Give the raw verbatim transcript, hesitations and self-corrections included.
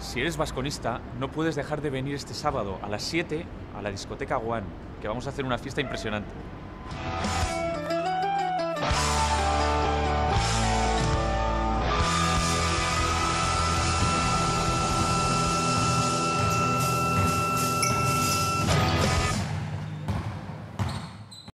si eres vasconista, no puedes dejar de venir este sábado a las siete a la discoteca One, que vamos a hacer una fiesta impresionante.